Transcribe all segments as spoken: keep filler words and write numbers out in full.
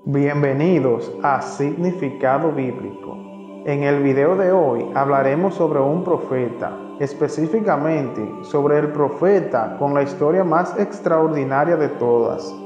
Bienvenidos a Significado Bíblico. En el video de hoy hablaremos sobre un profeta, específicamente sobre el profeta con la historia más extraordinaria de todas.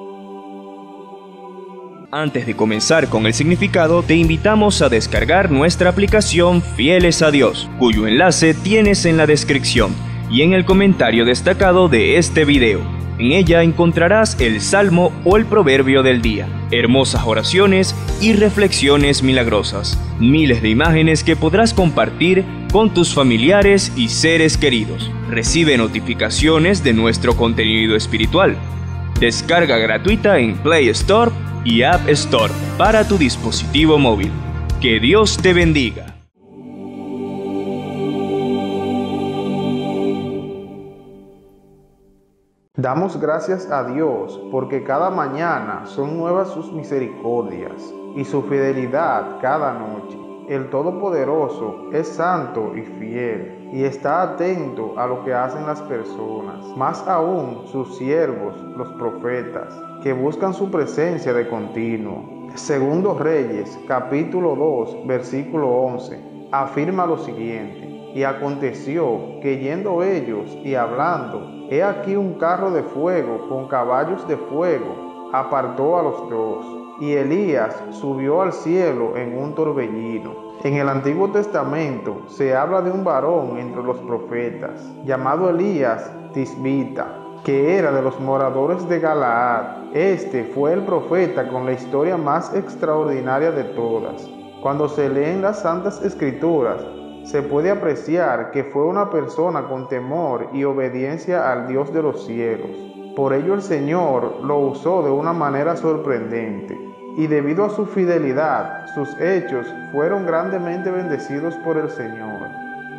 Antes de comenzar con el significado, te invitamos a descargar nuestra aplicación Fieles a Dios, cuyo enlace tienes en la descripción y en el comentario destacado de este video. En ella encontrarás el salmo o el proverbio del día, hermosas oraciones y reflexiones milagrosas, miles de imágenes que podrás compartir con tus familiares y seres queridos. Recibe notificaciones de nuestro contenido espiritual. Descarga gratuita en Play Store y App Store para tu dispositivo móvil. Que Dios te bendiga. Damos gracias a Dios porque cada mañana son nuevas sus misericordias y su fidelidad cada noche. El Todopoderoso es santo y fiel y está atento a lo que hacen las personas, más aún sus siervos, los profetas, que buscan su presencia de continuo. Segundo Reyes, capítulo dos, versículo once, afirma lo siguiente: y aconteció que yendo ellos y hablando, he aquí un carro de fuego con caballos de fuego apartó a los dos, y Elías subió al cielo en un torbellino. En el Antiguo Testamento se habla de un varón entre los profetas, llamado Elías Tisbita, que era de los moradores de Galaad. Este fue el profeta con la historia más extraordinaria de todas. Cuando se leen las Santas Escrituras, se puede apreciar que fue una persona con temor y obediencia al Dios de los cielos. Por ello el Señor lo usó de una manera sorprendente, y debido a su fidelidad, sus hechos fueron grandemente bendecidos por el Señor.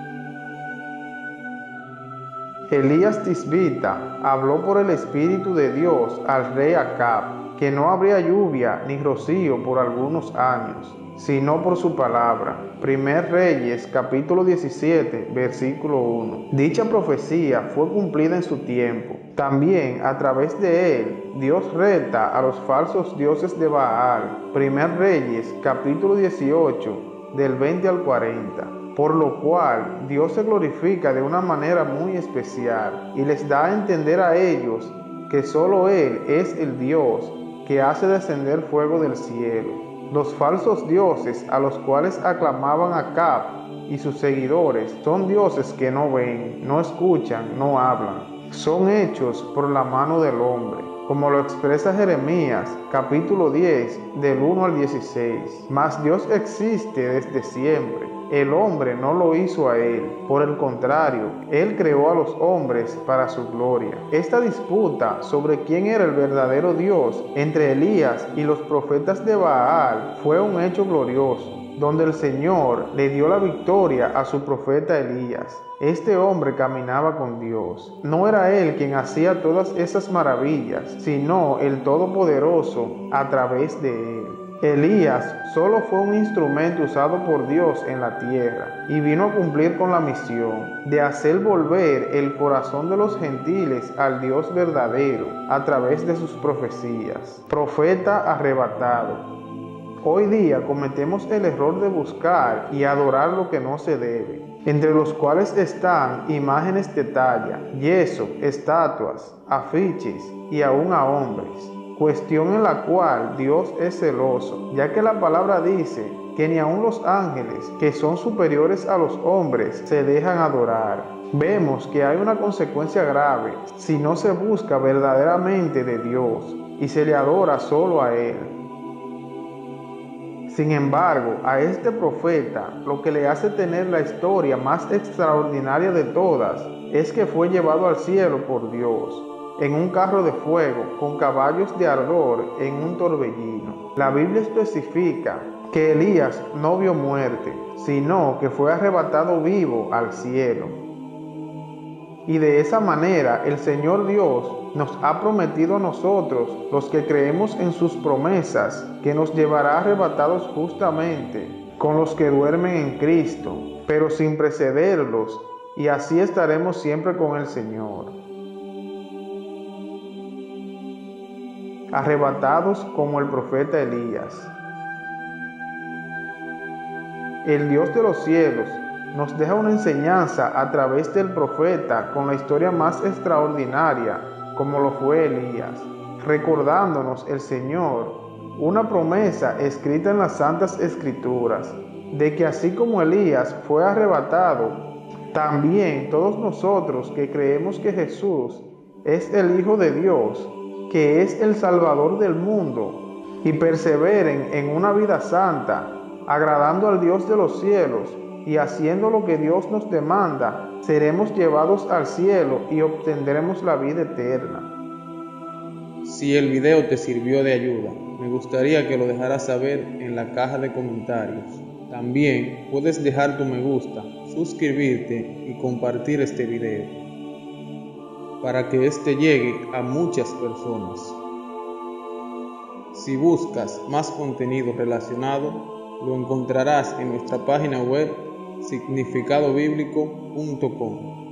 Elías Tisbita habló por el Espíritu de Dios al rey Acab, que no habría lluvia ni rocío por algunos años, sino por su palabra. Primer Reyes, capítulo diecisiete, versículo uno. Dicha profecía fue cumplida en su tiempo. También, a través de él, Dios reta a los falsos dioses de Baal. Primer Reyes, capítulo dieciocho, del veinte al cuarenta. Por lo cual, Dios se glorifica de una manera muy especial y les da a entender a ellos que solo Él es el Dios que hace descender fuego del cielo. Los falsos dioses a los cuales aclamaban Acab y sus seguidores son dioses que no ven, no escuchan, no hablan. Son hechos por la mano del hombre, como lo expresa Jeremías, capítulo diez, del uno al dieciséis. Mas Dios existe desde siempre. El hombre no lo hizo a él. Por el contrario, él creó a los hombres para su gloria. Esta disputa sobre quién era el verdadero Dios entre Elías y los profetas de Baal fue un hecho glorioso, donde el Señor le dio la victoria a su profeta Elías. Este hombre caminaba con Dios. No era él quien hacía todas esas maravillas, sino el Todopoderoso a través de él. Elías solo fue un instrumento usado por Dios en la tierra y vino a cumplir con la misión de hacer volver el corazón de los gentiles al Dios verdadero a través de sus profecías. Profeta arrebatado. Hoy día cometemos el error de buscar y adorar lo que no se debe, entre los cuales están imágenes de talla, yeso, estatuas, afiches y aún a hombres. Cuestión en la cual Dios es celoso, ya que la palabra dice que ni aun los ángeles, que son superiores a los hombres, se dejan adorar. Vemos que hay una consecuencia grave si no se busca verdaderamente de Dios y se le adora solo a Él. Sin embargo, a este profeta lo que le hace tener la historia más extraordinaria de todas es que fue llevado al cielo por Dios en un carro de fuego con caballos de ardor en un torbellino. La Biblia especifica que Elías no vio muerte, sino que fue arrebatado vivo al cielo. Y de esa manera el Señor Dios nos ha prometido a nosotros, los que creemos en sus promesas, que nos llevará arrebatados justamente con los que duermen en Cristo, pero sin precederlos, y así estaremos siempre con el Señor. arrebatados como el profeta Elías. El Dios de los cielos nos deja una enseñanza a través del profeta con la historia más extraordinaria, como lo fue Elías, recordándonos el Señor una promesa escrita en las Santas Escrituras, de que así como Elías fue arrebatado, también todos nosotros que creemos que Jesús es el Hijo de Dios, que es el Salvador del mundo, y perseveren en una vida santa, agradando al Dios de los cielos y haciendo lo que Dios nos demanda, seremos llevados al cielo y obtendremos la vida eterna. Si el video te sirvió de ayuda, me gustaría que lo dejaras saber en la caja de comentarios. También puedes dejar tu me gusta, suscribirte y compartir este video para que este llegue a muchas personas. Si buscas más contenido relacionado, lo encontrarás en nuestra página web significado bíblico punto com.